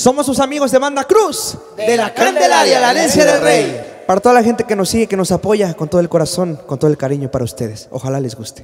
Somos sus amigos de Banda Cruz, de la Candelaria, la herencia del rey. Para toda la gente que nos sigue, que nos apoya con todo el corazón, con todo el cariño para ustedes. Ojalá les guste.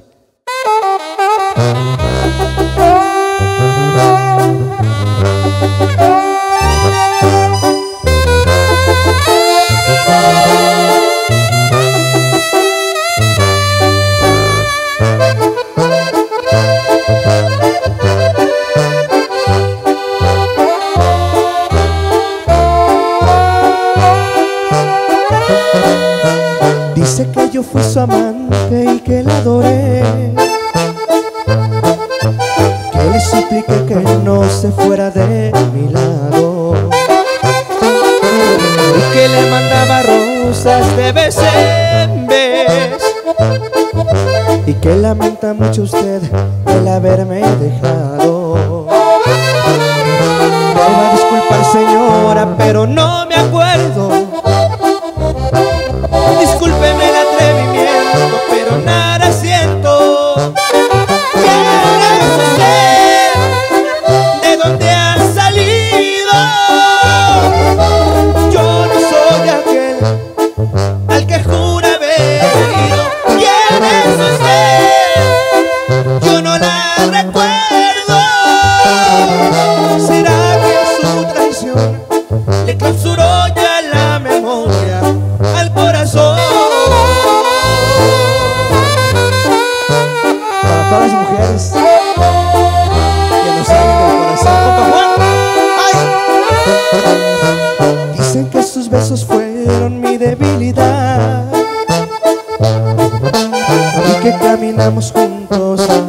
Dice que yo fui su amante y que la adoré, que le supliqué que no se fuera de mi lado, y que le mandaba rosas de vez en vez, y que lamenta mucho usted el haberme dejado. Me va a disculpar, señora, pero no me acuerdo. Discúlpeme el atrevimiento, pero nada siento. ¿Quién es usted? ¿De dónde ha salido? Yo no soy aquel al que jura haber ido. ¿Quién es usted? Yo no la recuerdo. ¿Será que su traición le clausuró ya la memoria al corazón? Para todas las mujeres que nos salen del corazón, compa Juan. ¡Ay! Dicen que sus besos fueron mi debilidad y que caminamos juntos